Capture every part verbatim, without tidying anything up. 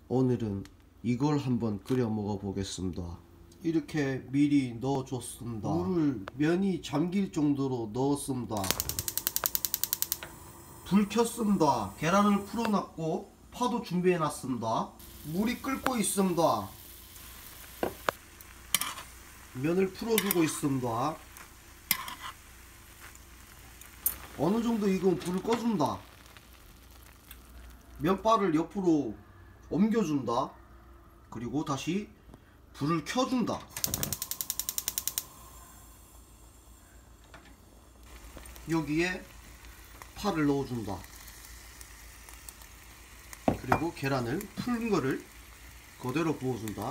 오늘은 이걸 한번 끓여 먹어 보겠습니다. 이렇게 미리 넣어줬습니다. 물을 면이 잠길 정도로 넣었습니다. 불 켰습니다. 계란을 풀어놨고 파도 준비해놨습니다. 물이 끓고 있습니다. 면을 풀어주고 있습니다. 어느정도 익으면 불을 꺼준다. 면발을 옆으로 옮겨준다. 그리고 다시 불을 켜준다. 여기에 파를 넣어준다. 그리고 계란을 풀은 거를 그대로 부어준다.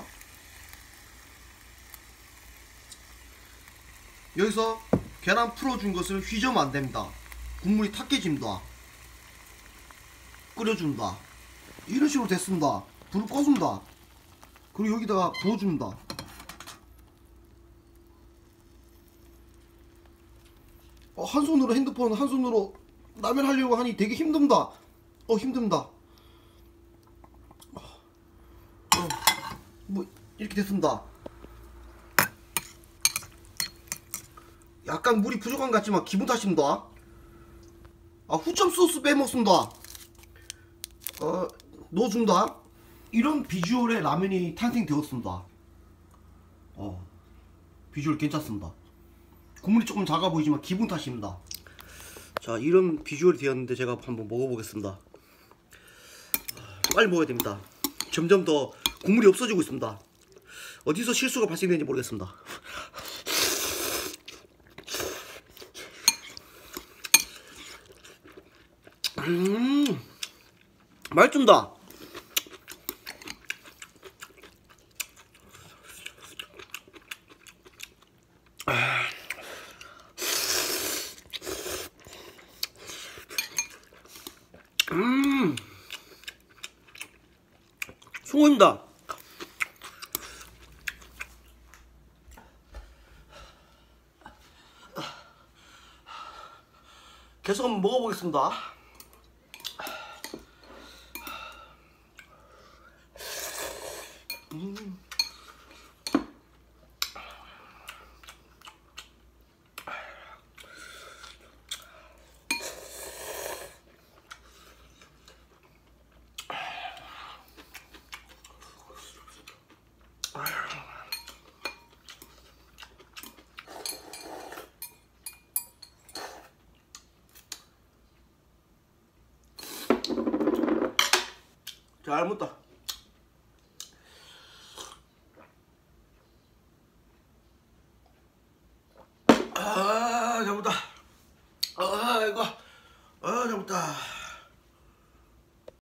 여기서 계란 풀어준 것을 휘저으면 안됩니다. 국물이 탁해집니다. 끓여준다. 이런 식으로 됐습니다. 불을 꺼준다. 그리고 여기다가 부어줍니다. 어, 한 손으로 핸드폰 한 손으로 라면 하려고 하니 되게 힘듭니다. 어 힘듭니다. 어, 뭐 이렇게 됐습니다. 약간 물이 부족한 것 같지만 기분 탓입니다. 아, 후점 소스 빼먹습니다. 어, 넣어준다. 이런 비주얼의 라면이 탄생되었습니다. 어, 비주얼 괜찮습니다. 국물이 조금 작아 보이지만 기분 탓입니다. 자, 이런 비주얼이 되었는데 제가 한번 먹어보겠습니다. 빨리 먹어야 됩니다. 점점 더 국물이 없어지고 있습니다. 어디서 실수가 발생되는지 모르겠습니다. 음, 맛있습니다. 음, 수고입니다. 계속 한번 먹어보겠습니다. 음. 잘 먹다. 아, 잘 먹다. 아, 이거. 아, 잘 먹다.